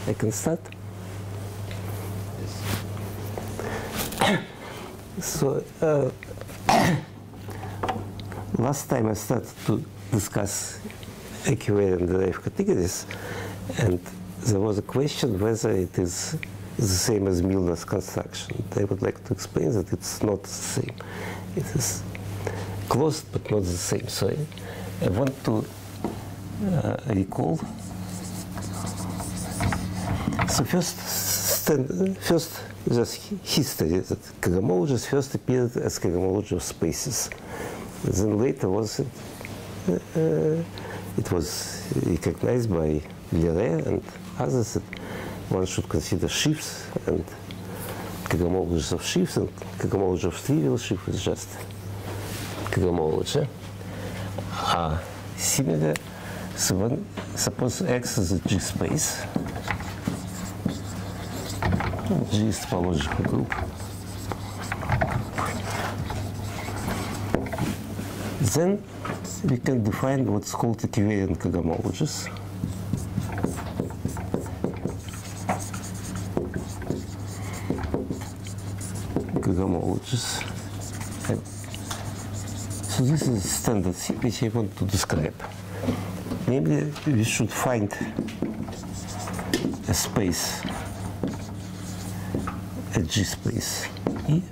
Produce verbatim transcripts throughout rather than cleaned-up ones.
I can start. So uh, last time I started to discuss equivariant derived categories, and there was a question whether it is the same as Milnor's construction. I would like to explain that it's not the same. It is close but not the same. So I, I want to uh, recall. So first, stand, first just history that cohomologies first appeared as cohomology of spaces. Then later was it, uh, it was recognized by Leray and others that one should consider sheaves and cohomologies of sheaves, and cohomology of trivial sheaf is just cohomology. Uh, similar, so one, suppose X is a G space. G is topological group. Then we can define what's called equivariant cohomologies. Cohomologies. So this is a standard thing which I want to describe. Namely, we should find a space, a G space E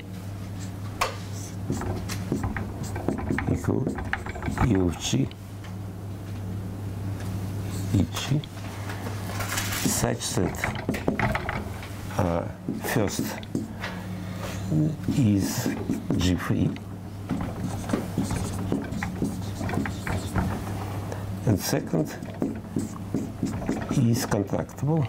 equal E of G E G such that uh, first is G free and second is contractible.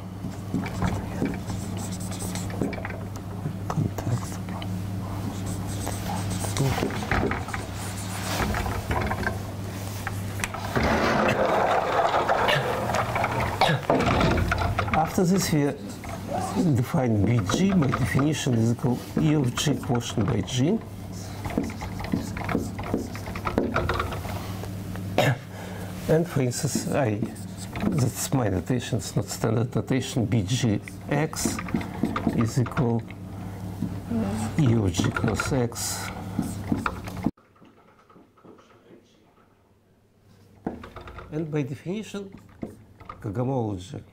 After this, we define B G. By definition, is equal E of G quotient by G. And for instance, I, that's my notation, it's not standard notation, B G X is equal E of G cross X and by definition, cohomology,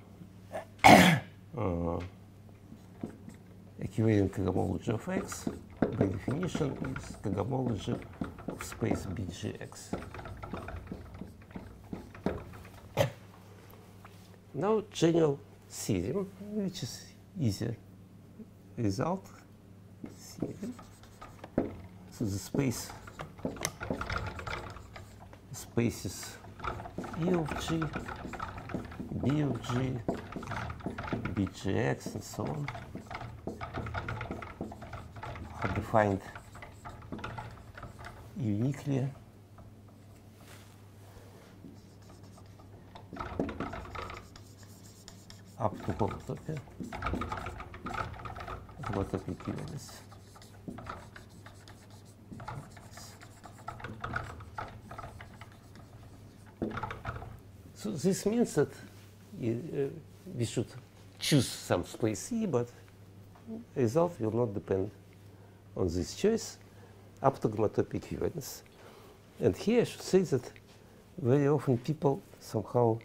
uh, equivariant cohomology of X, by definition, is cohomology of space B G X. Now, general theorem, which is easy result. Theorem. So the space, spaces E of G, B of G, B G X, and so on, are defined uniquely up to homotopy, homotopy equivalence. So this means that you, uh, we should choose some space E, but the result will not depend on this choice up to homotopy equivalence. And here I should say that very often people somehow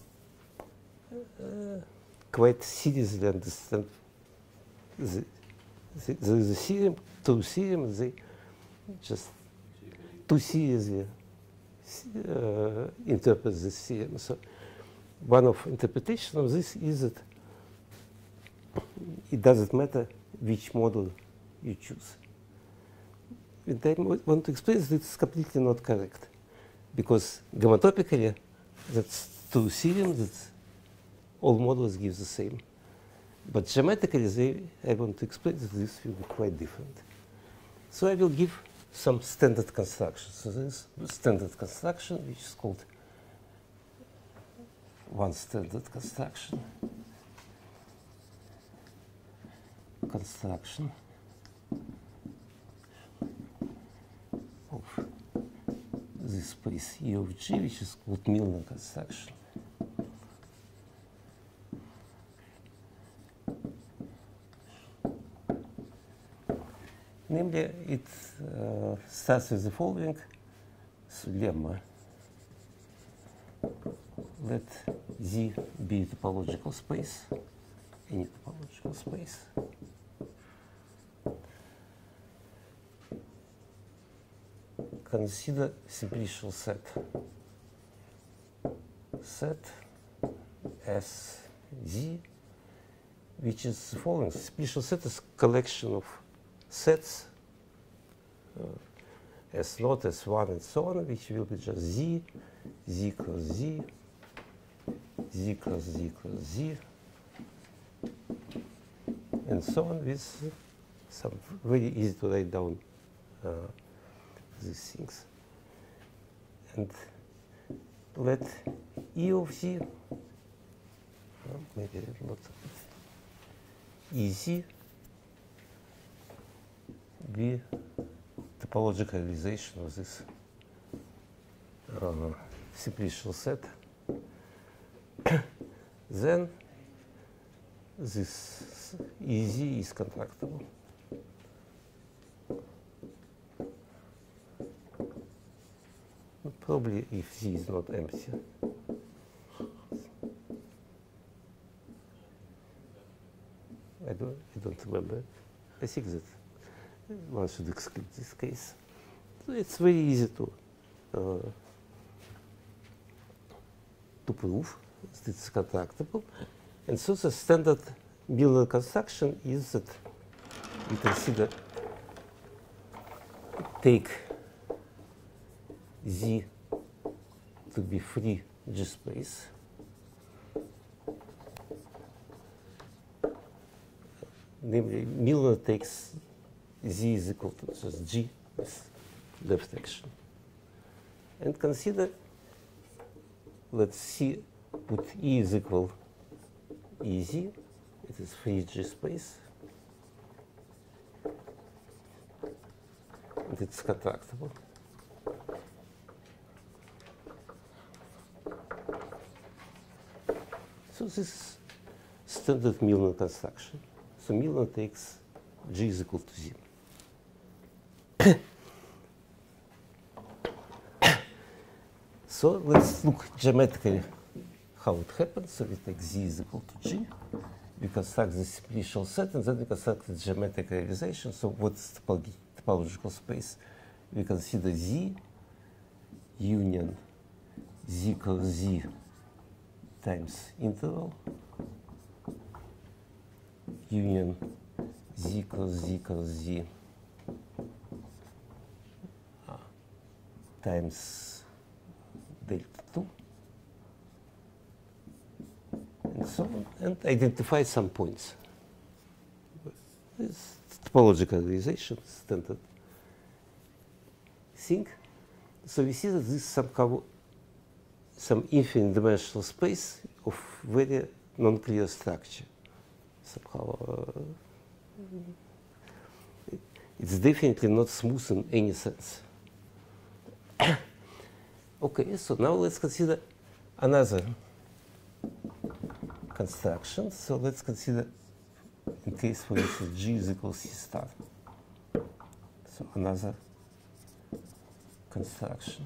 uh, quite seriously understand the, the, the, the theorem, two theorems, they just too seriously uh, interpret this theorem. So one of interpretation of this is that it doesn't matter which model you choose. And I want to explain that it's completely not correct, because homotopically that's two theorems that all models give the same. But geometrically, they, I want to explain that this will be quite different. So I will give some standard construction. So this is standard construction, which is called one standard construction. Construction of this space E of G, which is called Milnor construction. Namely, it uh, starts with the following lemma. Let Z be a topological space, any topological space. Consider simplicial set. Set as Z, which is the following. Simplicial set is a collection of sets uh, S naught, S one, and so on, which will be just Z, Z cross Z, Z cross Z cross Z, and so on, with some very easy to write down uh, these things. And let E of Z, uh, maybe not E Z, be topological realization of this uh, simplicial set. Then this E Z is contractible. Probably if Z is not empty. I don't, I don't remember. I think that one should exclude this case. So it's very easy to uh, to prove that it's contractible. And so the standard Miller construction is that we consider take Z to be free G space. Namely, Miller takes Z is equal to just G with left action. And consider, let's see, put E is equal E Z, it is free G space, and it's contractible. So this is standard Milnor construction. So Milnor takes G is equal to Z. So let's look geometrically how it happens. So we take Z is equal to G. We construct the simplicial set, and then we construct the geometric realization. So what's the topological space? We consider Z union Z cross Z times interval union Z cross Z cross Z uh, times delta two, and so on, and identify some points. This topological realization, standard thing. So we see that this is somehow some infinite dimensional space of very non-clear structure. Somehow, uh, it, it's definitely not smooth in any sense. Okay, so now let's consider another construction. So let's consider, in case, for instance, G is equal C star. So another construction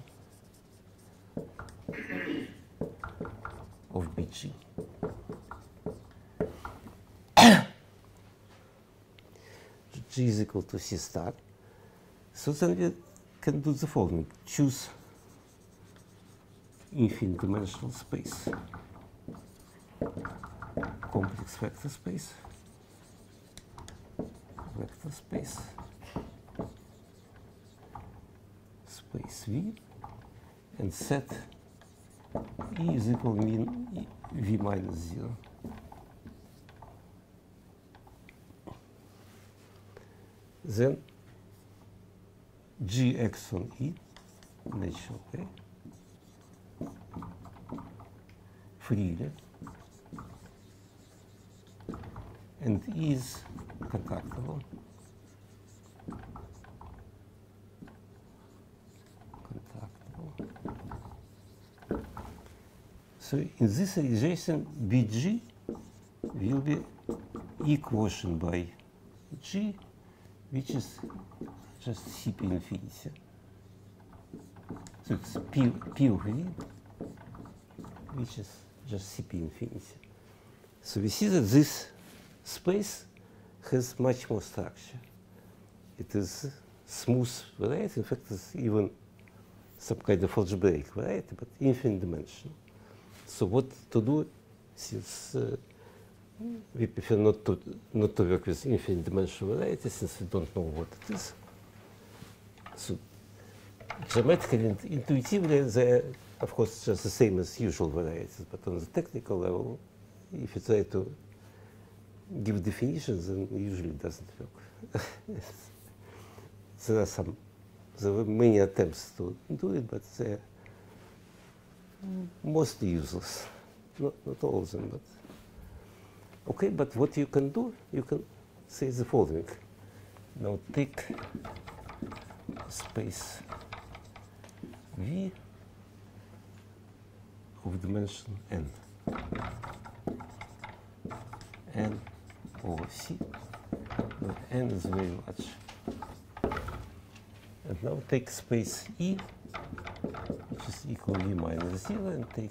of B G. G is equal to C star. So then we can do the following. Choose infinite dimensional space, complex vector space, vector space, space V, and set E is equal to mean V minus zero. Then Gx on E, natural way, freely, and E is contractible. Contractible. So in this realization, B G will be E quotient by G, which is just C P infinity. So it's P, P of V, which is just C P infinity. So we see that this space has much more structure. It is smooth variety. In fact, it's even some kind of algebraic variety, but infinite dimensional. So what to do, since uh, we prefer not to not to work with infinite dimensional variety, since we don't know what it is. So geometrically and intuitively, they're of course just the same as usual varieties, but on the technical level, if you try to give definitions, then it usually doesn't work. There are some, there were many attempts to do it, but they're mostly useless. Not, not all of them, but okay. But what you can do, you can say the following. Now take space V of dimension n, n over C, where n is very large. And now take space E, which is equal to E minus zero, and take,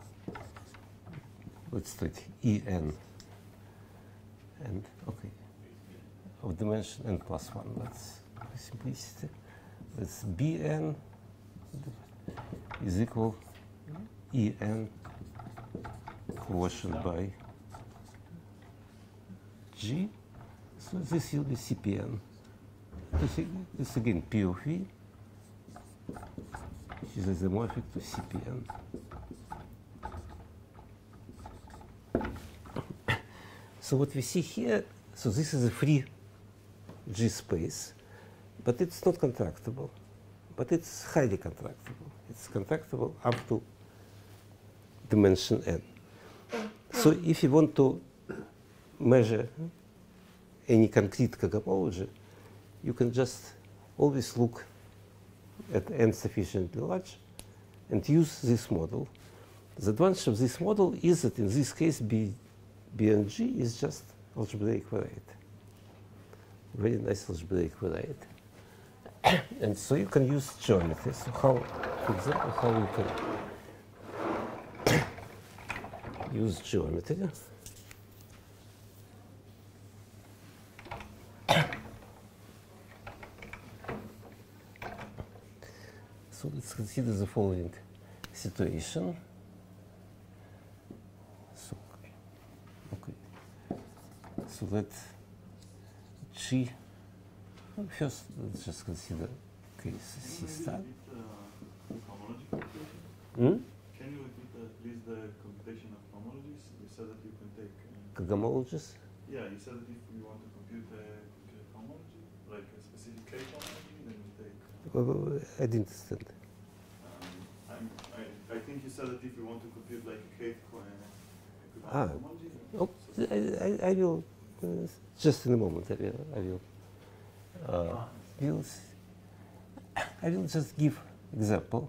let's take E n, and okay, of dimension n plus one. That's for simplicity. That's B n is equal E n quotient by G. So this will be C P n. This, this again P of V, which is isomorphic to C P n. So what we see here, so this is a free G space, but it's not contractible. But it's highly contractible. It's contractible up to dimension n. So if you want to measure any concrete cohomology, you can just always look at n sufficiently large and use this model. The advantage of this model is that in this case, B, B and G is just algebraic variety. Very nice algebraic variety. And so you can use geometry. So how, for example, how you can use geometry. So let's consider the following situation. So, okay. So let G, first let's just consider case C star. Can you repeat the homology computation? Hmm? Can you repeat at least the computation of homologies? You said that you can take. Uh, Cohomologies? yeah, you said that if you want to compute a, a homology, like a specific K homology, then you take. Uh, I didn't understand. Um, I'm, I, I think you said that if you want to compute like a K co- uh, Ah. homology. Oh, I, I, I will, uh, just in a moment, I will, I will, uh, will s- I will just give example.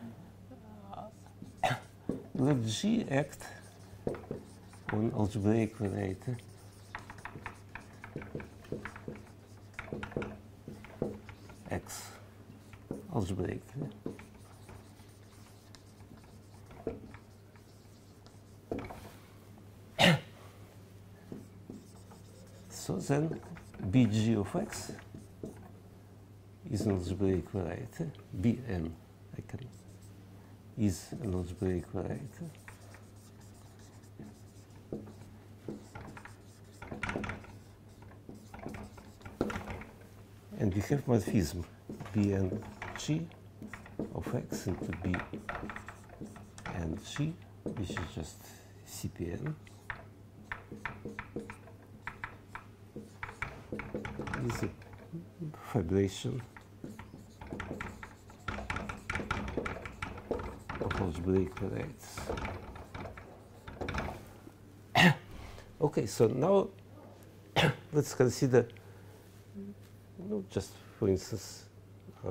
Let G act on algebraic variety X, algebraic. So then B G of X is an algebraic variety. B n, I can, is an algebraic variety. And we have morphism B n G of X into B n G, which is just C P n. Is a fibration of algebraic varieties. Okay, so now let's consider, you know, just for instance, uh,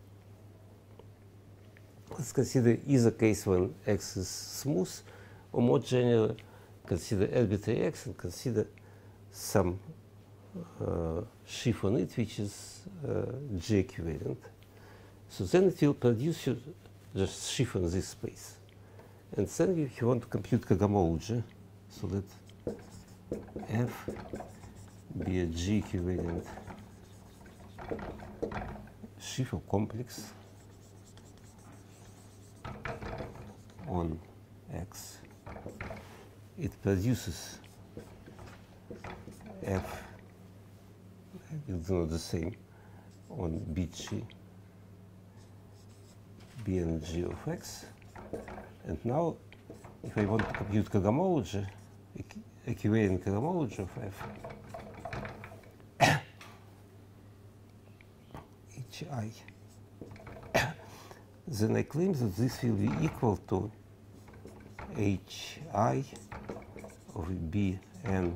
let's consider either case when X is smooth, or more generally, consider arbitrary X and consider some uh, sheaf on it, which is uh, G equivalent. So then it will produce you just sheaf on this space. And then if you want to compute cohomology, so let F be a G equivalent sheaf or complex on X. It produces F, it's not the same, on B G, B and G of X. And now, if I want to compute cohomology, equivalent cohomology of F, H I, then I claim that this will be equal to H I of B and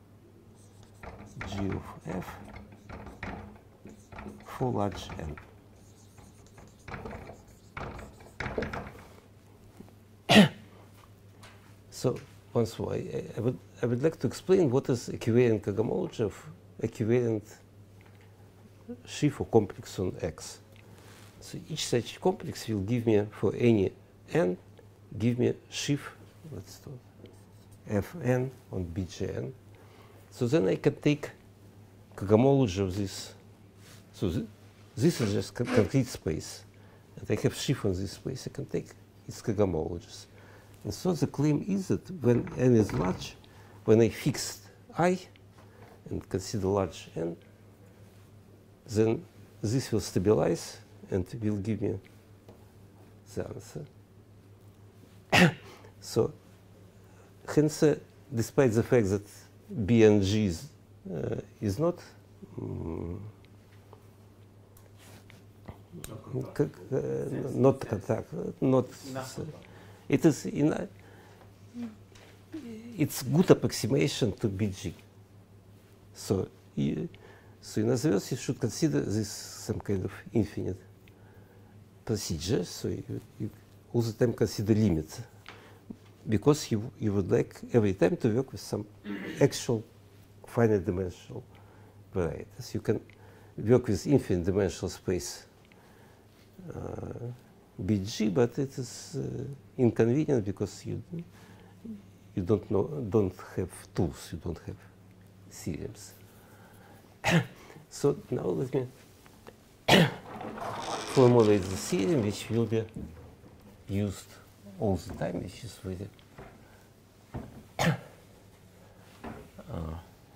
G of F for large N. So once more, I, I, would, I would like to explain what is equivalent cohomology of equivalent sheaf or complex on X. So each such complex will give me, for any N, give me sheaf, let's do Fn on B G N. So then I can take cohomology of this. So th this is just con concrete space. And I have sheaf on this space. I can take its cohomologies. And so the claim is that when N is large, when I fix I and consider large N, then this will stabilize and will give me the answer. So hence, uh, despite the fact that B and G is, uh, is not um, not uh, not contact, not uh, it is in a, it's good approximation to B G. So, you, so in other words, you should consider this some kind of infinite procedure. So you, you all the time consider limits, because you you would like every time to work with some actual finite dimensional varieties. You can work with infinite dimensional space uh, B G, but it is uh, inconvenient because you you don't know don't have tools, you don't have theorems. So now let me formulate the theorem which will be used all the time, which is very uh,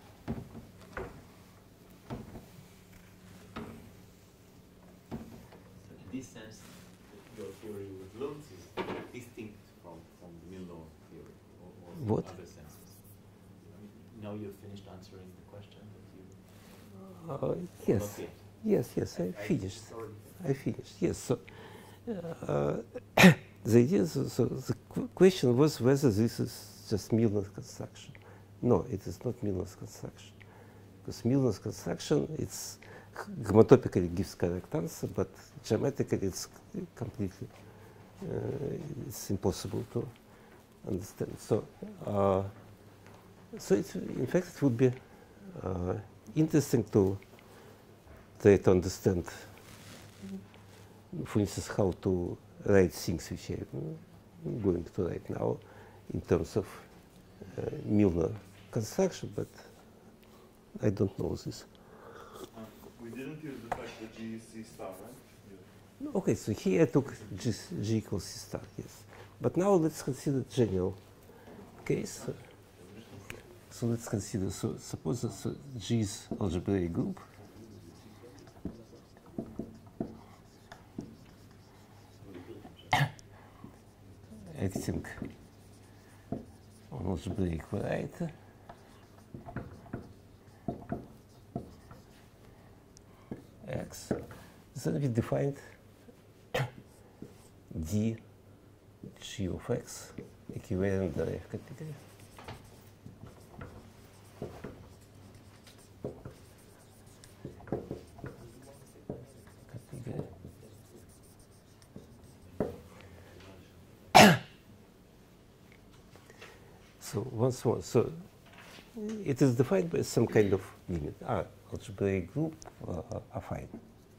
in this sense, your theory with Lutz is distinct from, from the Milnor theory, or, or in what? other senses. I mean, now you've finished answering the question that you... Uh, yes, yes, yes, I, I finished. I finished, yes. So, uh, the idea, is, so the qu question was whether this is just Milnor's construction. No, it is not Milnor's construction. Because Milnor's construction, it's homotopically gives correct answer, but geometrically it's completely, uh, it's impossible to understand. So, uh, so it's, in fact, it would be uh, interesting to try to understand, for instance, how to write things which I'm going to write now in terms of uh, Milnor construction, but I don't know this. Uh, we didn't use the fact that G is C star, right? Yeah. Okay, so here I took G, G equals C star, yes. But now let's consider general case. So let's consider, so suppose that so G is algebraic group. Acting on algebraic variety. X. Then we defined D G of X equivalent derived category. Category. So once more, so it is defined by some kind of limit. Ah, algebraic group uh, affine.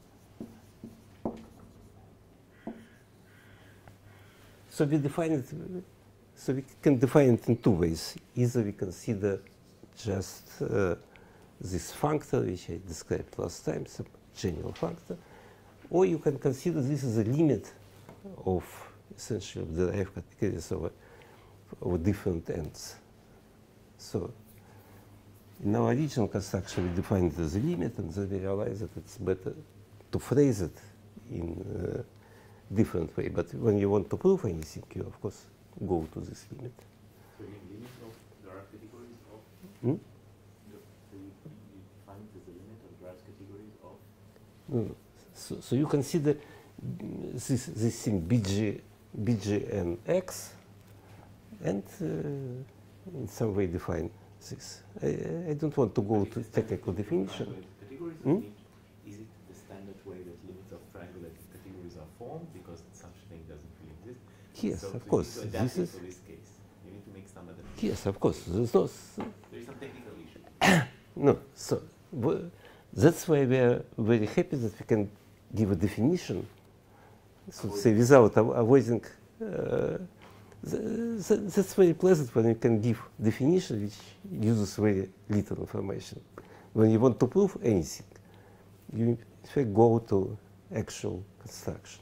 So we define it. So we can define it in two ways. Either we consider just uh, this functor, which I described last time, some general functor, or you can consider this as a limit of essentially of derived categories over, over different ends. So in our original construction, we defined it as a limit, and then we realized that it's better to phrase it in a different way. But when you want to prove anything, you of course go to this limit. So you mean limit of derived categories of? Hmm? The, so you, you define it as a limit of derived categories of? No, no. So, so you consider this this thing B G, B G and X, and uh, in some way define this. I, I don't want to go to technical definition. Categories Hmm? Is it the standard way that limits of triangular categories are formed because such thing doesn't really exist? Yes, so of so course. You need to adapt This it is for this case. You need to make some other. yes, of course. There's no s- There is some technical issue. no. So w- that's why we are very happy that we can give a definition. So say without av- avoiding. Uh, th- th- that's very pleasant when you can give definition which uses very little information. When you want to prove anything, you in fact go to actual construction.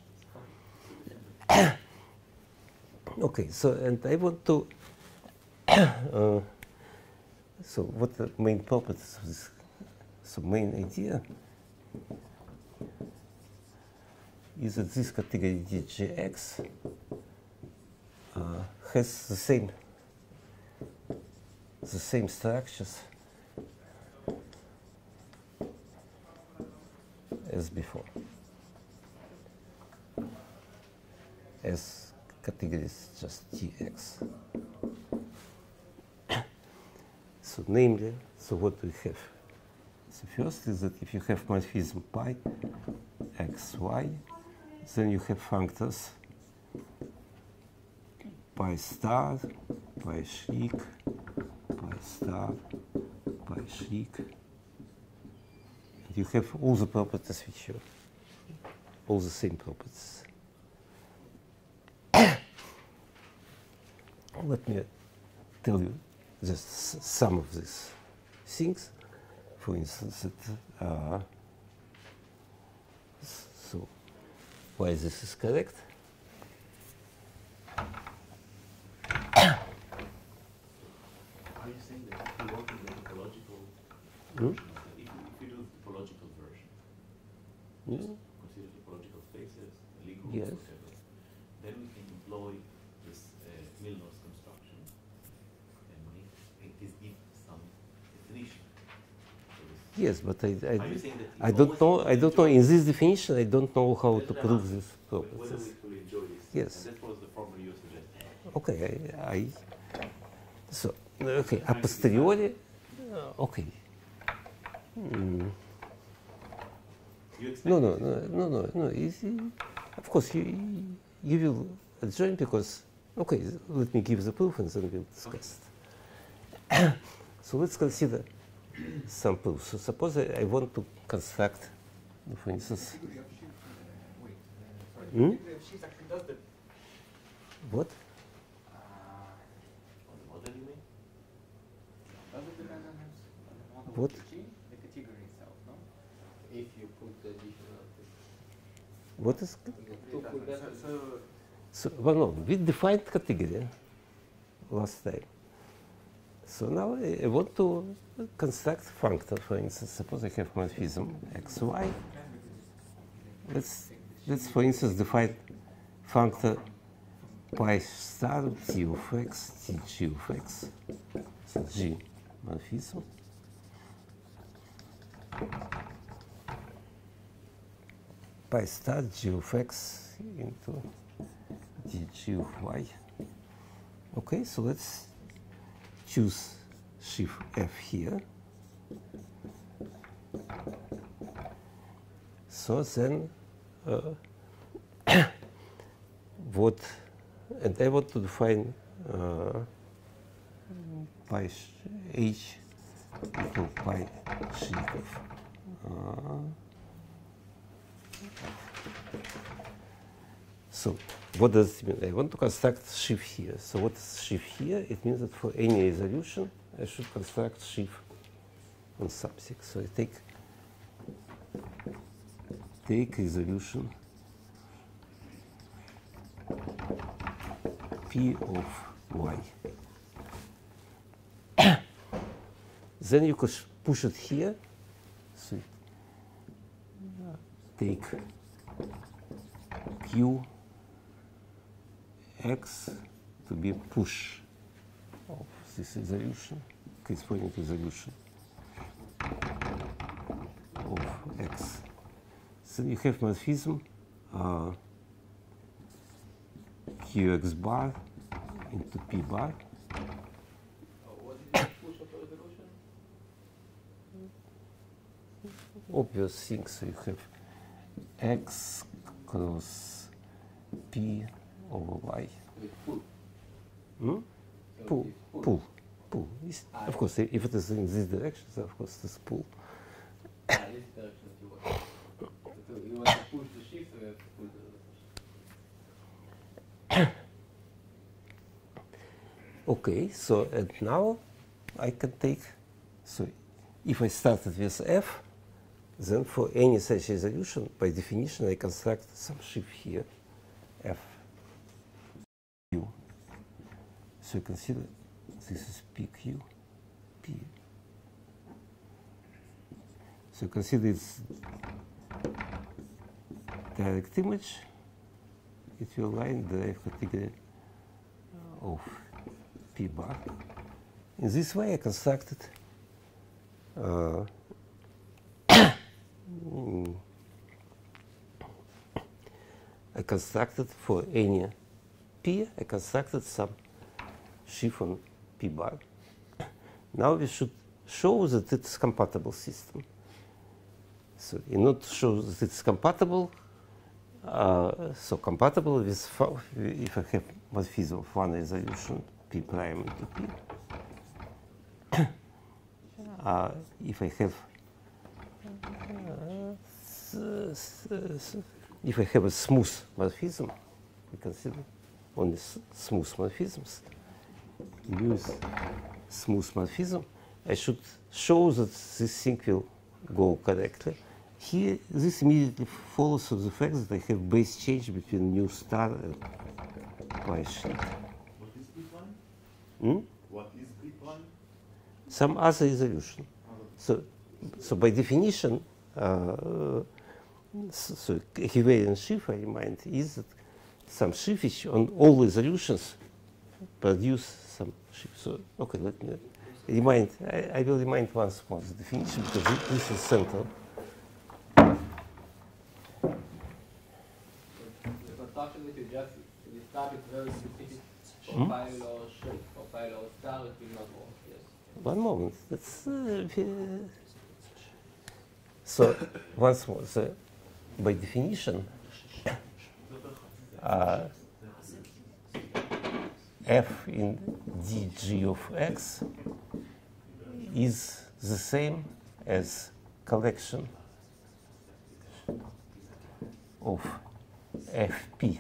Okay, so and I want to. uh, so what the main properties of this? So main idea is that this category D G X uh, has the same the same structures as before, as categories just T X. So namely, so what we have? So first is that if you have morphism pi x, y, then you have functors pi star, pi shrik, pi star, pi shrik. And you have all the properties which are all the same properties. Let me tell you just s- some of these things. For instance, that, uh, so why this is correct? Are you saying that if you want to do the topological Hmm? version of the, if, you, if you do the topological version, Yeah. consider topological spaces, Lie groups, Yes. whatever, then we can employ this uh, Milnow's construction and make, make this give some definition. So this- Yes, but I, I, Are you saying that I you don't always know. will I don't know. enjoy- In this definition, I don't know how That's to what I'm prove asking. these Wh- Whether properties. we will enjoy this. Yes. And that was the formula you suggested. Okay, I, I so okay a posteriori. uh, Okay. Mm. You expect No, no, no, no, no, no. Easy. Of course, you you will adjoin because okay. Let me give the proof and then we'll discuss it. So let's consider some proofs. So suppose I, I want to construct, for instance, Category of sheep, uh, wait, uh, sorry. Hmm? Category of sheep actually does the, what? uh, on the model, you mean? does it depend on his, on the model What? of the G? The category itself, no? If you put the additional What is? to put that So, so So, well, no, we defined category last time. So now I, I want to construct functor, for instance. Suppose I have morphism x, y. Let's, let's for instance, define functor pi star t of x, t g of x. So g morphism. Pi star g of x into dg of y. Okay, so let's choose shift F here. So then, uh, what, and I want to define uh, pi h equal pi sheaf of uh, so what does it mean? I want to construct sheaf here. So what is sheaf here? It means that for any resolution, I should construct sheaf on subsec. So I take take resolution P of y. Then you could push it here. So take Q X to be push of this resolution, corresponding to resolution of X. So you have morphism uh, Q X bar into P bar. What is the push of the resolution? Obvious things. So you have X cross P over Y. With pull. Hmm? So Pull, it is pull. pull, pull. It's- Ah, of course, if it is in this direction, then of course it's pull. Ah, this direction that you want. So you want to push the shift, so you have to pull the resolution. Okay, so and now I can take, so if I started with F, then for any such resolution, by definition, I construct some sheaf here, F, Q. So consider this is P Q, P. So consider it's direct image, it will lie in the F category of P bar. In this way, I constructed uh, mm, I constructed for any P, I constructed some sheaf on P bar. Now we should show that it's compatible system. So in order to show that it's compatible, uh, so compatible with fo- if I have morphism of one resolution P prime into P. uh, if I have uh, s- s- if I have a smooth morphism, we consider only s- smooth morphisms. Use smooth morphism. I should show that this thing will go correctly. Here, this immediately follows from the fact that I have base change between nu star and pi sheet. What is B prime? Hmm? What is B prime? Some other resolution. So, so by definition, uh, so, so equivariant sheaf, I remind, is that some sheaf which on all resolutions produce some sheaf. So, okay, let me remind, I, I will remind once more the definition because thi- this is central. The construction that you just described is very specific for pi or shape. For pi or star, it will not work. Yes. One moment. That's, uh, ve- so, once more, so by definition, uh, f in dg of x is the same as collection of fp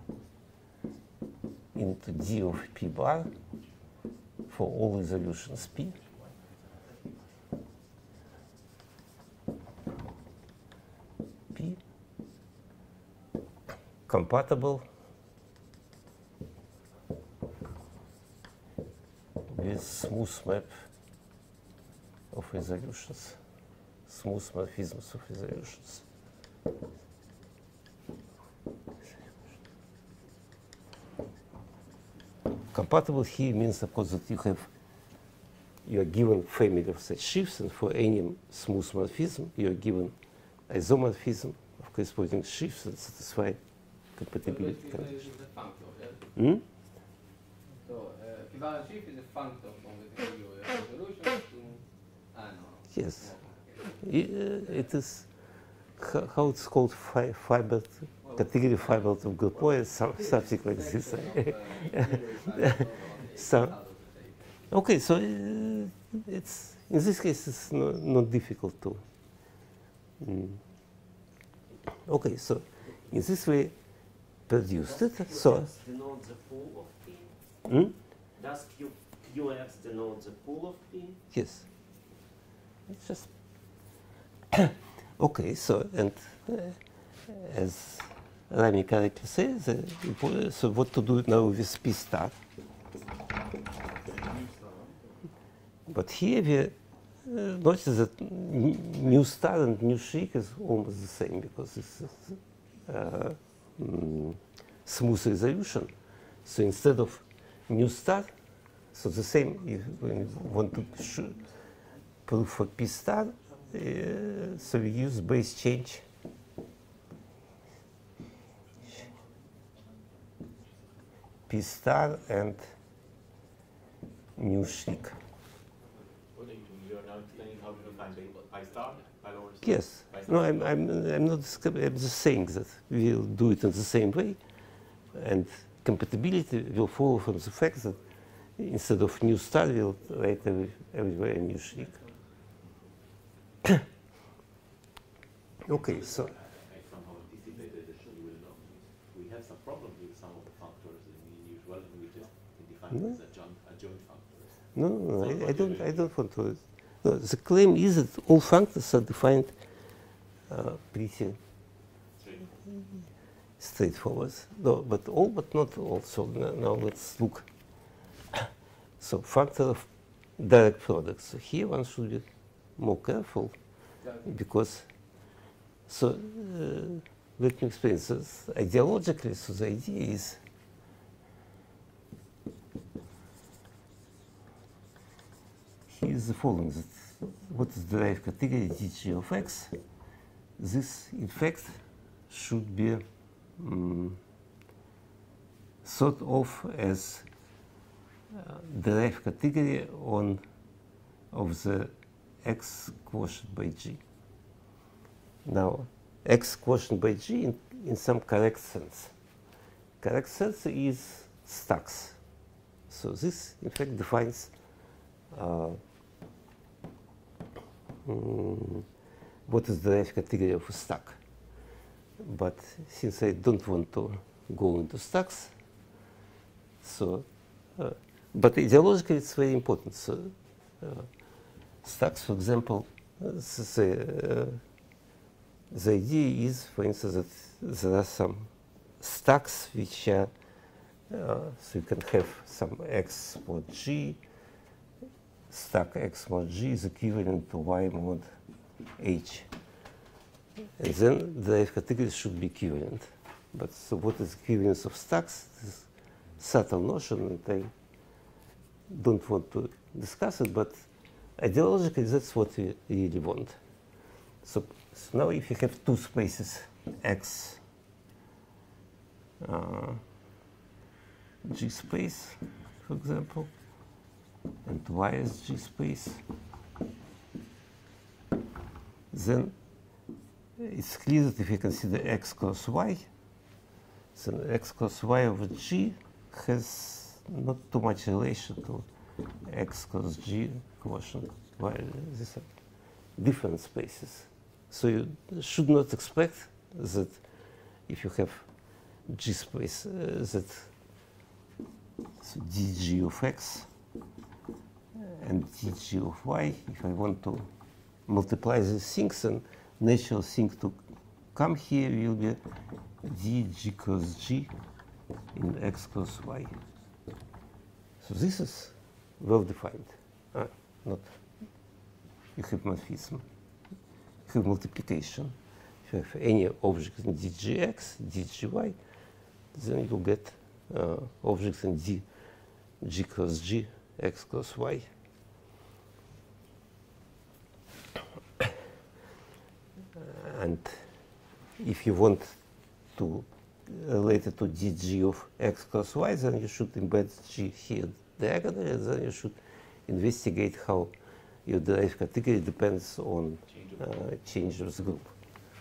into d of p bar for all resolutions p. P compatible with smooth map of resolutions, smooth morphisms of resolutions. Compatible here means, of course, that you have you are given family of such sheaves, and for any smooth morphism, you are given isomorphism of corresponding sheaves that satisfy So compatibility this conditions. is a functor. Yes. Hmm? So uh, equivalent shift is a functor from the category of resolution to. Ah no. Yes. Okay. I- uh, It is ho- how it's called fi- fiber category fiber of group, some, something like this. So- Okay, so uh, it's in this case, it's not, not difficult to. Mm. Okay, so in this way, produced it. So. Does Q X denote the pool of P? Hmm? Does Q, QX denote the pool of P? Yes. It's just okay. So and uh, as Rami correctly says, uh, impo- so what to do now with P star? But here we uh, notice that n- mu star and mu shriek is almost the same because it's uh, mm, smooth resolution. So instead of mu star, so the same if when you want to sh- prove for P star, uh, so we use base change P star and mu shriek. What are you doing? You're now explaining how to define pi star, pi lower star? Yes. Pi star? No, I'm, I'm, I'm not describing, I'm just saying that we'll do it in the same way. And compatibility will follow from the fact that instead of new star, we'll write every, everywhere a new shriek. Okay, so. I somehow anticipated that you will know. We have some problems with some of the functors in usual, and we just define No. them as adjoint, adjoint functors. No, no, no, So I, I what don't, you I don't want to. No, the claim is that all functors are defined uh, pretty Straight. straightforward. No, but all, but not all. So now, now let's look. So factor of direct products. So here one should be more careful because. So uh, let me explain. So ideologically, so the idea is. Here is the following: that what is the derived category dg of x? This, in fact, should be um, thought of as uh, derived category on of the x quotient by g. Now, x quotient by g in, in some correct sense. Correct sense is stacks. So this, in fact, defines uh, mm, what is the derived category of a stack. But since I don't want to go into stacks, so, uh, but ideologically it's very important. So, uh, stacks, for example, uh, the, uh, the idea is, for instance, that there are some stacks which are, uh, so you can have some x mod g, stack x mod g is equivalent to y mod h. And then the derived categories should be equivalent. But so what is equivalence of stacks? This is subtle notion, and I don't want to discuss it, but ideologically that's what we really want. So, so now if you have two spaces, x, uh, g space, for example, and y is g space, then it's clear that if you consider x cross y, then x cross y over g has not too much relation to x cross g quotient, while these are different spaces. So you should not expect that if you have g space, uh, that so dg of x and dg of y, if I want to multiply these things, then natural thing to come here will be dg cross g in x cross y. So this is well defined. Ah, not you have morphism, you have multiplication. If you have any object in dgx, dgy, then you get uh, objects in d g cross g, x cross y. And if you want to relate it to dg of x cross y, then you should embed g here diagonally, and then you should investigate how your derived category depends on uh, change of the group.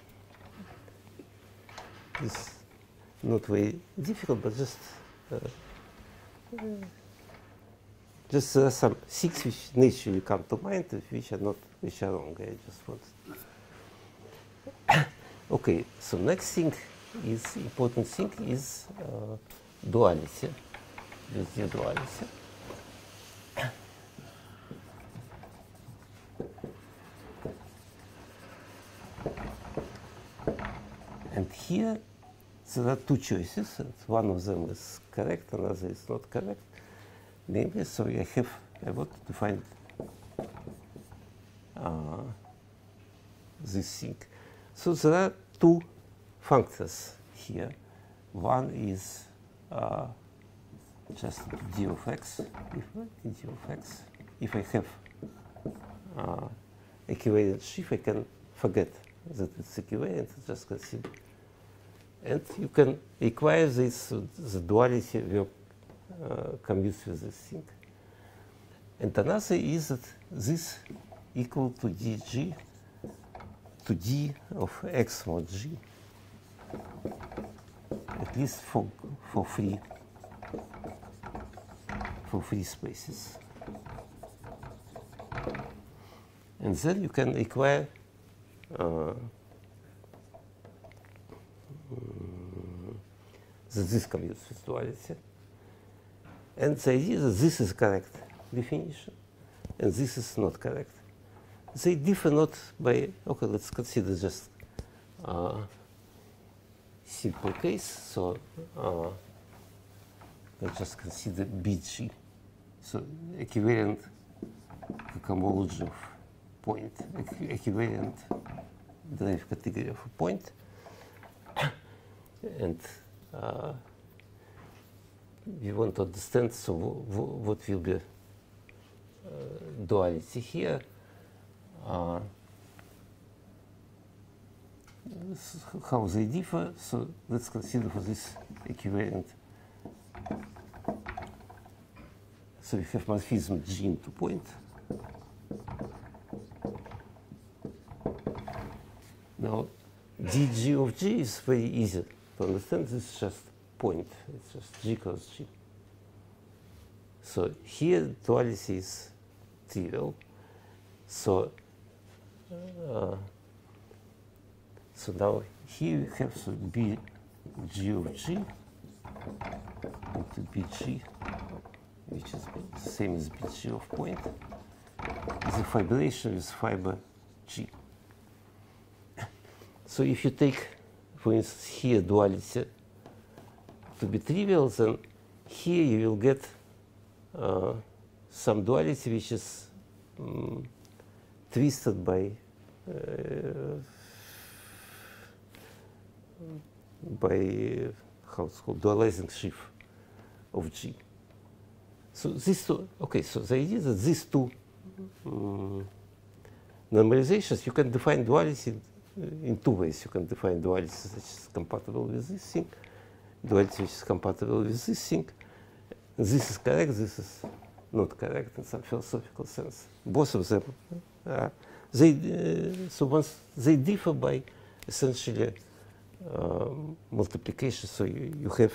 It's not very difficult, but just uh, Just there are some six which naturally come to mind, which are not, which are wrong. I just want. Okay, so next thing is important thing is uh, duality, везде duality. And here there are two choices, and one of them is correct, another is not correct. Namely, so I have, I want to find uh, this thing. So there are two functors here. One is uh, just d of x, if d of x. If I have uh, equivalent sheaf, I can forget that it's equivalent, just consider. And you can require this, the duality will uh, commutes with this thing. And another is that this equal to dg to d of x mod g, at least for for free for free spaces. And then you can require uh, that this commutes with duality. And the idea that this is correct definition and this is not correct. They differ not by, okay, let's consider just uh, simple case. So uh, let's just consider B G. So equivalent cohomology of point, equivalent derived category of a point. And uh, we want to understand so what will be uh, duality here. Uh, how they differ. So let's consider for this equivalent. So we have morphism G into point. Now dg of G is very easy to understand. This is just point. It's just G cross G. So here duality is trivial. So uh, so now here we have so B G of G into B G, which is the same as B G of point, is a fibrilation with fiber G. So if you take, for instance, here duality to be trivial, then here you will get uh, some duality which is um, twisted by uh, by how it's called dualizing sheaf of G. So these two, okay. So the idea that these two um, normalizations, you can define duality in two ways. You can define duality which is compatible with this thing, duality which is compatible with this thing. This is correct, this is not correct in some philosophical sense. Both of them, uh, they uh, so once they differ by essentially uh, multiplication. So you, you have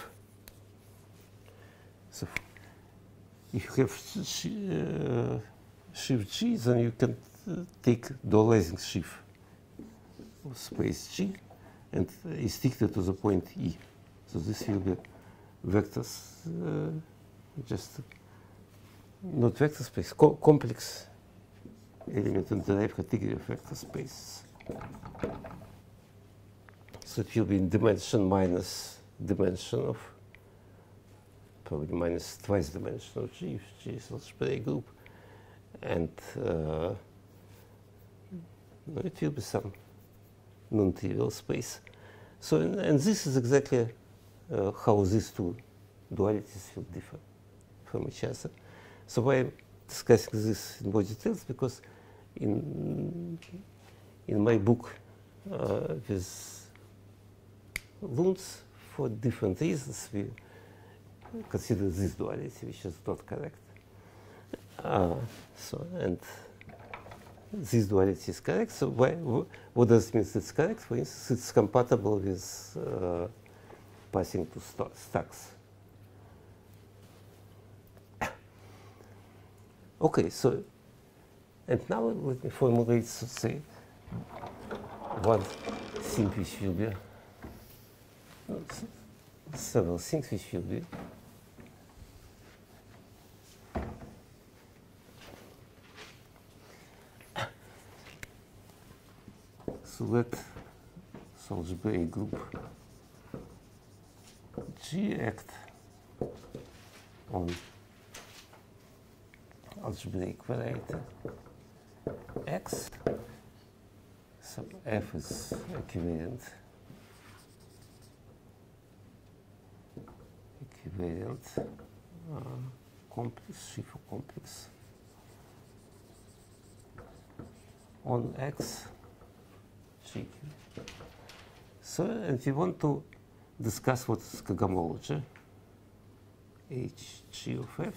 so if you have sh uh, sheaf G, then you can uh, take dualizing sheaf of space G and restrict it to the point E. So this will be vectors, uh, just not vector space, co complex element in the derived category of vector space. So it will be in dimension minus dimension of, probably minus twice dimension of G, if G is algebraic group. And uh, it will be some non-trivial space. So, and, and this is exactly uh, how these two dualities will differ from each other. So why I'm discussing this in more details? Because in in my book uh, with Lunds, for different reasons, we consider this duality, which is not correct. Uh, so and this duality is correct. So why, what does it mean it's correct? For instance, it's compatible with uh, passing to st stacks. okay, so, and now let me formulate, so say, one thing which will be, no, several things which will be so let so algebraic group G act on algebraic variety X, so F is equivalent equivalent uh, complex, Schiffer complex on X G. So, and we want to discuss what is cohomology H G of F.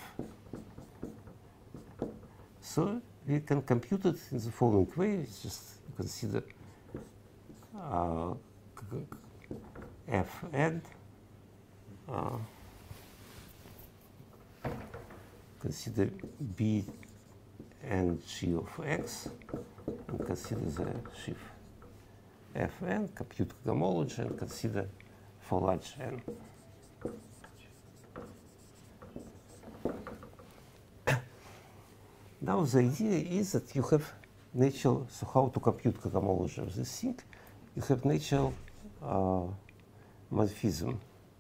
So we can compute it in the following way. Just consider uh, F and uh, consider B and G of X, and consider the sheaf F n, compute cohomology, and consider for large n. Now the idea is that you have natural, so how to compute cohomology of this thing? You have natural uh, morphism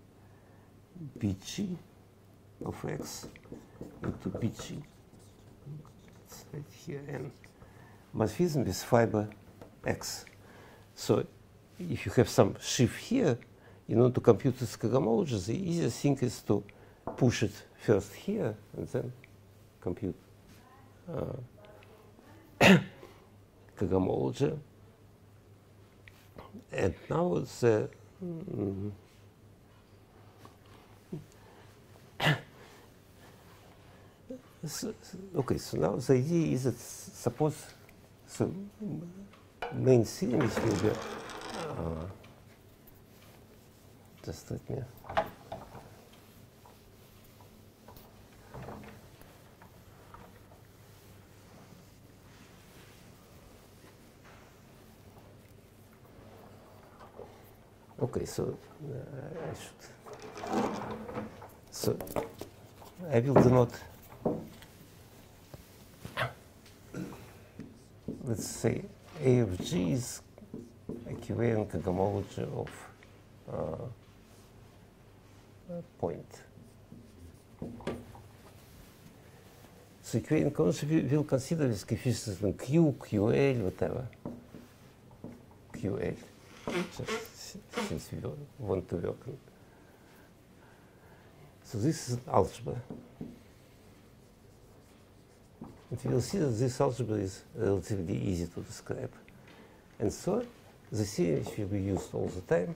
Bg of X into Bg. It's right here, n. Morphism with fiber X. So if you have some sheaf here, in order to compute this cohomology, the easiest thing is to push it first here and then compute uh, cohomology. And now it's uh, mm, so, okay, so now the idea is that suppose so main series will be uh, just let me okay, so uh, I should so I will denote, let's say A of G is equivalent cohomology of uh, a point. So equivalent cohomology we will consider this coefficients in Q, Q L, whatever. Q L, just since we want to work on. So this is algebra. And we will see that this algebra is relatively easy to describe. And so the theory which will be used all the time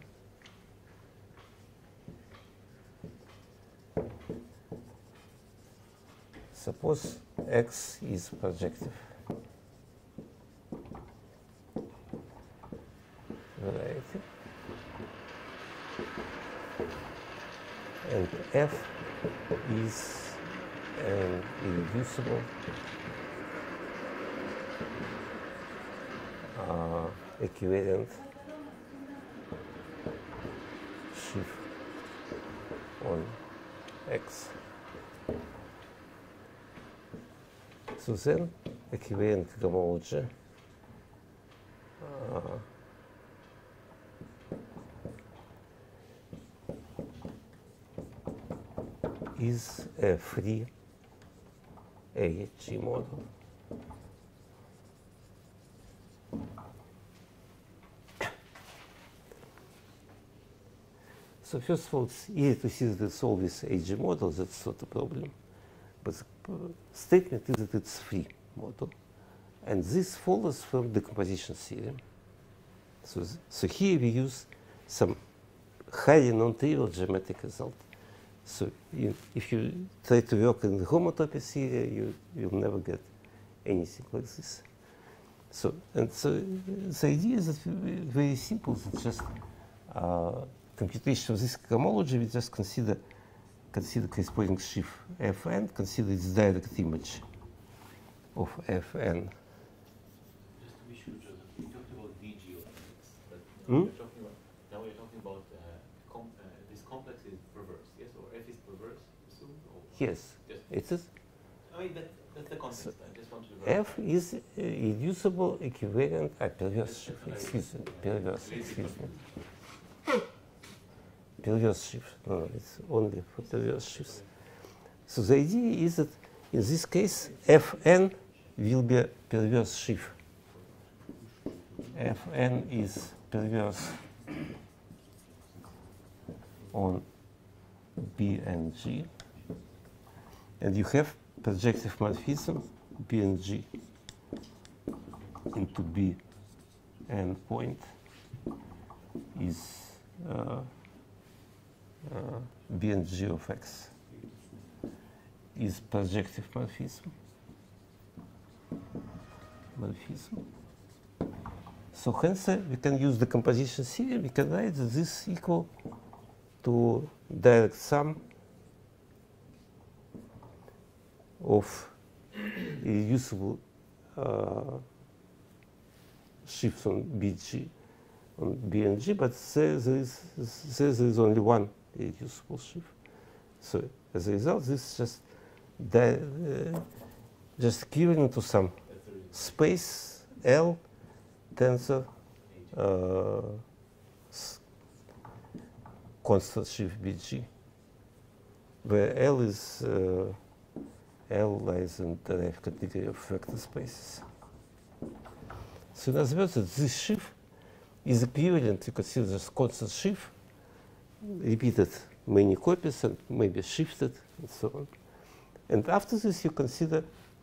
suppose X is projective variety and F is an irreducible uh, equivalent sheaf on X. So then equivalent cohomology uh, is a free A G model. So first of all, it's easy to see that it's always A G model, that's not a problem. But the statement is that it's free model. And this follows from decomposition theorem. So, so here we use some highly non-trivial geometric result. So you, if you try to work in the homotopy theory, you you'll never get anything like this. So and so the idea is that very simple. It's just uh, computation of this cohomology. We just consider consider corresponding sheaf F n, consider its direct image of Fn. Just to be sure, Joseph, we talked about D G of X, but now Hmm? we're talking about now we're talking about uh, com uh, this complex is perverse, yes, or F is perverse, assumed, or Yes, Just, it is. I mean that, that's the context. I just wanted to verify. F is a reducible equivalent, uh, perverse That's shift, what I- excuse me, yeah, perverse, lazy excuse me. context. Perverse shift, no, no, it's only for perverse shifts. So the idea is that in this case, Fn will be a perverse shift. Fn is perverse on B and G, and you have projective morphism B and G into B and point is uh, uh, B and G of X is projective morphism. Morphism. So hence uh, we can use the composition theory. We can write that this is equal to direct sum of irreducible uh, shifts on B G, on B and G, but there, there, is, there, there is only one irreducible shift. So as a result, this is just di uh, just equivalent to some space L tensor uh, constant shift B G, where L is uh, L lies in the derived category of vector spaces. So in other words, this shift is equivalent, you consider this constant shift, repeated many copies and maybe shifted and so on. And after this, you consider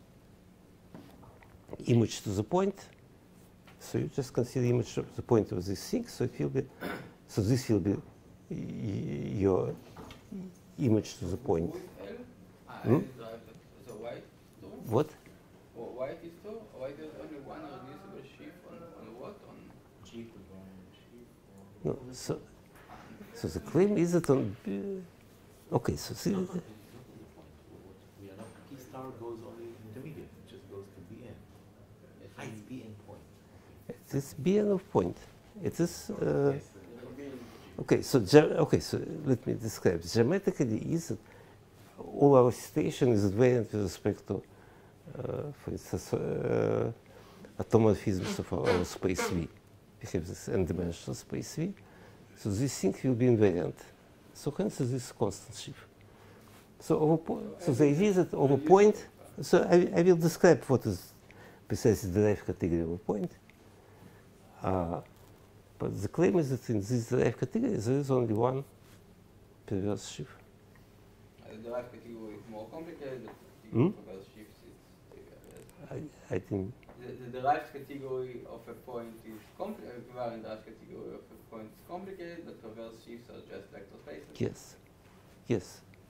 image to the point. So you just consider image to the point of this thing. So it will be, so this will be your image to the point. With L, ah, Hmm? L is derived at- so white two, What? or white is two, or white is only one reducible shift on, on what? On G could go on G or No. So, so the claim is that on. Uh, okay. So see, no, no, it's not the point. What we are not. P star goes only intermediate. It just goes to B N. Ah, it's B N point. it is B N of point. It is. Uh, Yes. Okay, so ge- okay, so let me describe. Geometrically, is that all our situation is invariant with respect to, uh, for instance, uh, automorphisms of our, our space V. We have this n-dimensional space V, so this thing will be invariant. So hence this is constant shift. So over po- so the idea is that over point. So I, I will describe what is precisely the derived category of a point. Uh, But the claim is that in this derived category there is only one perverse shift. uh, the derived category is more complicated, but the Hmm? perverse shifts is trivial. I, I think, The, the derived category of a point is complicated, equivalent derived category of a point is complicated, but perverse shifts are just vector spaces. yes, yes.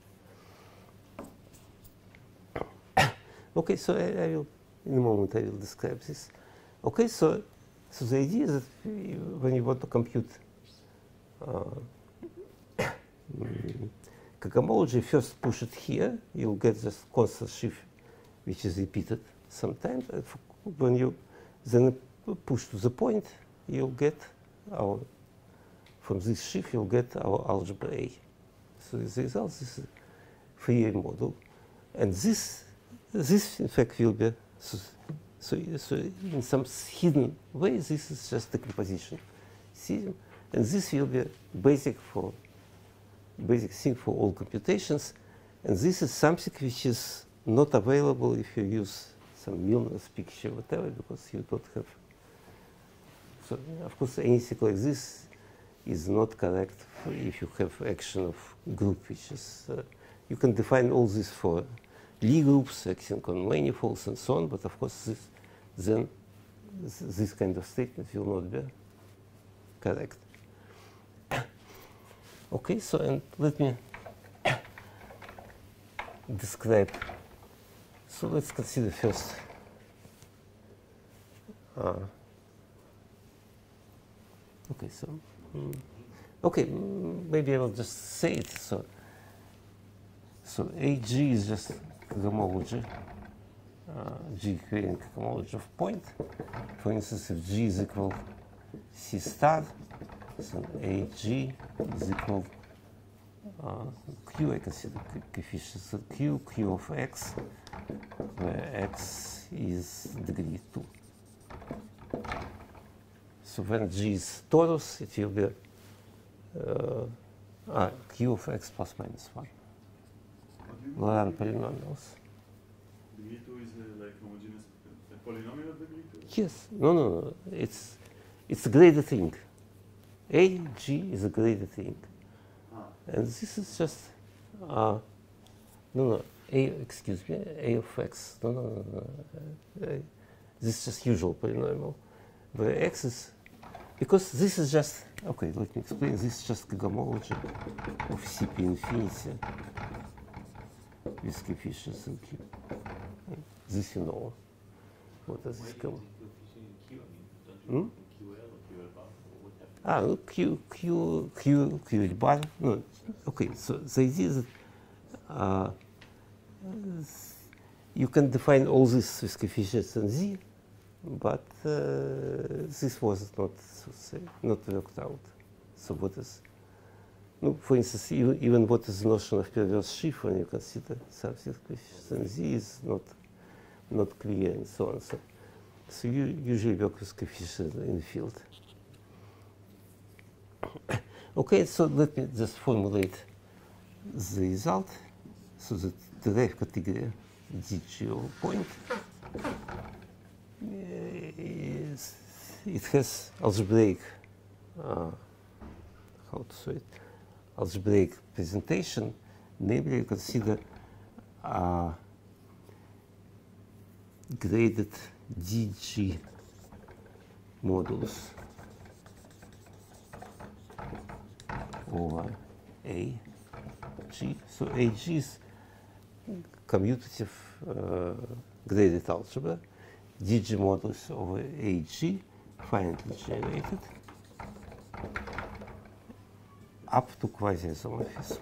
Okay, so I, I will, in a moment I will describe this. Okay, so, so the idea is that you, when you want to compute uh, mm, cohomology, first push it here, you'll get this constant shift which is repeated sometimes. And f- when you then push to the point, you'll get our, from this shift, you'll get our algebra A. So as a result, this is a Fourier model. And this, this in fact will be, so, so, so in some hidden way, this is just the composition theorem. And this will be basic for, basic thing for all computations. And this is something which is not available if you use some Milnor's picture, whatever, because you don't have. So, of course, anything like this is not correct for if you have action of group, which is, uh, you can define all this for Lie groups, acting on manifolds, and so on, but of course, this, then this, this kind of statement will not be correct. Okay, so, and let me describe. So let's consider first uh, okay, so mm, okay, mm, maybe I will just say it. So, so A G is just cohomology uh, G creating cohomology of point. For instance, if G is equal C star, so A G is equal uh, Q, I consider coefficients of Q, Q of X, where X is degree two. So when G is torus, it will be uh, ah, Q of X plus minus one. Laurent polynomials. Degree two is uh, like homogeneous, a polynomial of degree two? Yes. No, no, no. It's it's a graded thing. A G is a graded thing, Ah. and this is just uh, no, no. A, excuse me, A of X. No, no, no, no. Uh, uh, this is just usual polynomial, where X is because this is just okay. Let me explain. This is just cohomology of C P infinity with coefficients in Q. This you know. What does Why this do you come? think coefficient in Q? I mean, don't Hmm? you think Q L or Q L bar? Or what happens? Ah, no, Q, Q, Q, Q bar. No, okay. So the idea is that uh, you can define all this with coefficients in Z, but uh, this was not, so say, not worked out. So what is, no, for instance, even, even what is the notion of perverse sheaf when you consider something coefficients in Z is not not clear and so on. So, so you usually work with coefficients in the field. Okay, so let me just formulate the result. So that the derived category D G of point is, it has algebraic, uh, how to say it, algebraic presentation. Namely, you consider uh, graded D G modulus over A G. So A G is commutative uh, graded algebra. D G modulus over A G, finitely generated, up to quasi-isomorphism.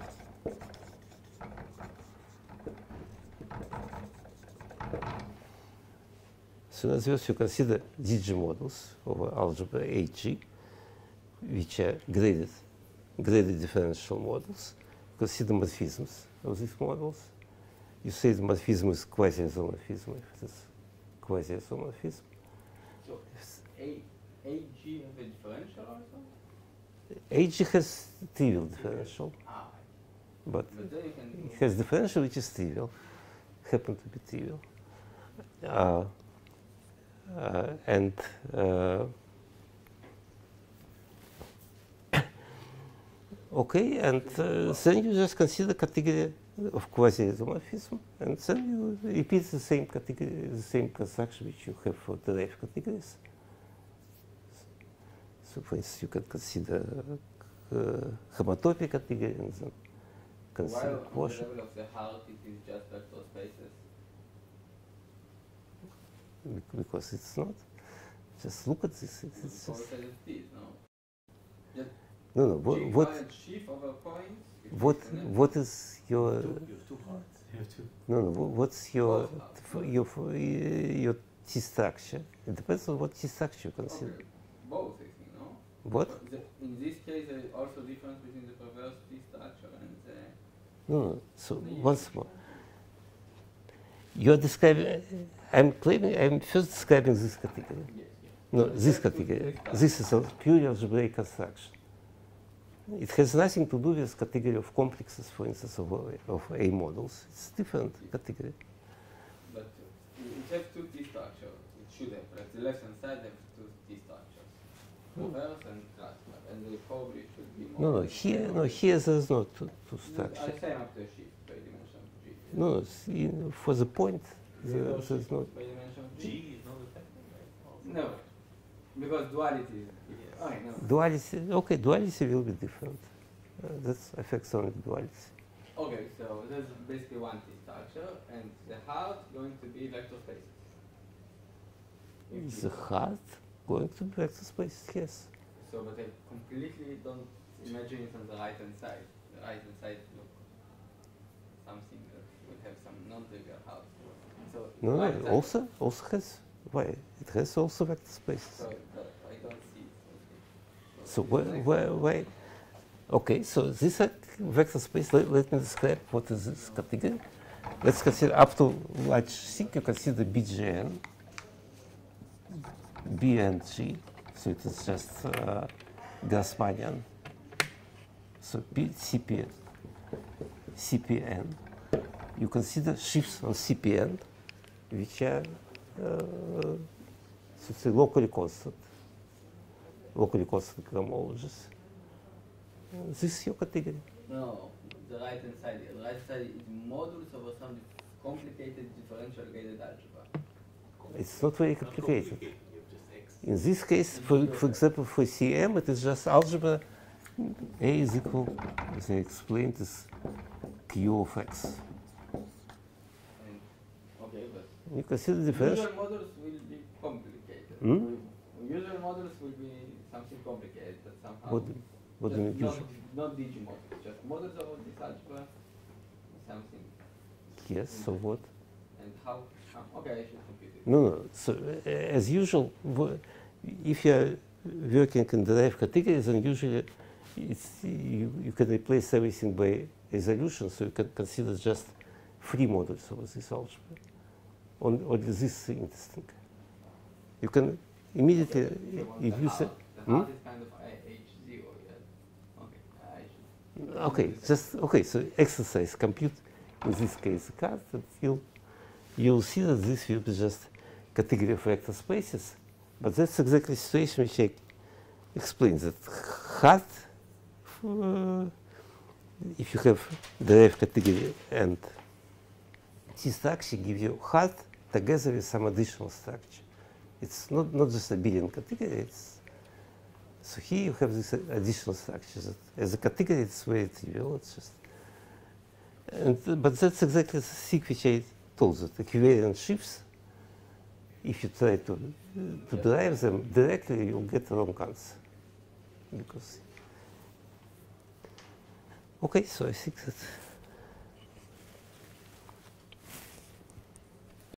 So in other words, you consider D G models over algebra A G, which are graded, graded differential models. Consider morphisms of these models. You say the morphism is quasi-isomorphism if it is quasi-isomorphism. So A, AG have a differential also? A G has trivial differential, Ah, but but then you can it has differential which is trivial, happen to be trivial. Uh, uh, and uh, okay, and uh, then you just consider category of quasi-isomorphism, and then you repeat the same category, the same construction which you have for derived categories. So, for instance, you can consider uh, homotopy category and then consider while on the quotient. level of the heart it is just vector spaces. Bec- Because it's not. Just look at this. It's, it's So just, it is no. Just no, no. What, G what, giant sheaf over points. if what, it's an what is your? You have two hearts. You have two. No, no. wha- What's your Both are. f- your f- your T structure? It depends on what T structure you consider. Okay. Both, I think, no? What? But the, in this case, there is also difference between the perverse T structure and the. No, no. So the once more, you are describing. I'm claiming. I'm first describing this category. Yes, yes. No, So this just to category. discuss. This is a pure algebraic construction. It has nothing to do with category of complexes, for instance, of, of A models. It's different category. But it has two T structures. It should have. Like the left hand side has two T structures. Perverse and cluster. And they probably should be more. No, no, here, no, here there's no two, two I structure. say up to shift by dimension of G. No, no, see, for the point, there, Zero there's shift no. by dimension of G G. is not a factor, right? No. Because duality is. Oh, I know. Duality, okay, duality will be different. Uh, that affects only duality. Okay, so there's basically one T structure, and the heart going to be vector spaces. If The you- heart going to vector space, yes. So, but I completely don't imagine it on the right hand side. The right hand side look something that would have some non-trivial heart. So No, right no, side- also, also has, why? It has also vector spaces. So the, I don't see it. So where, where, where, okay, so this uh, vector space, let, let me describe what is this category. Let's consider up to large C, you consider B G N, B and G, so it is just uh, Grassmannian. So B, C P, C P N. You consider shifts on C P N, which are uh, so say locally constant, locally constant cohomologies. This is your category. No, the right hand side. The right side is modulus over some complicated differential graded algebra. It's not very Not complicated. complicated, you have just X. In this case, for, for example, for C M, it is just algebra. A is equal, as I explained, is Q of X. And, okay, but You consider the differential. usual modulus will be complicated. Hmm? We- Usual modulus will be something complicated, but somehow. What, what do you just mean not, usual? not digimodulus, just modulus over this algebra, something. Yes, so what? And how? ah, okay, I should compute it. No, no. So, uh, as usual, wh- if you are working in derived categories, then usually it's, you, you can replace everything by resolution, so you can consider just free modulus over this algebra. On, on this is interesting. You can immediately, Okay, so if the you half- say, The hmm? half is kind of I- H zero, yeah. Okay, I should. Okay, just, okay, so exercise, compute, in this case, the card, and you'll, you'll see that this will be just category of vector spaces. But that's exactly the situation which I explained, that hard, uh, if you have derived category and T structure give you hard together with some additional structure. It's not, not just a Abelian category, it's, so here you have this additional structure. That as a category, it's very trivial, it's just, and, uh, but that's exactly the thing which I told you, the equivariant shifts, if you try to, to derive them directly, you'll get the wrong answer. Because, okay, so I think that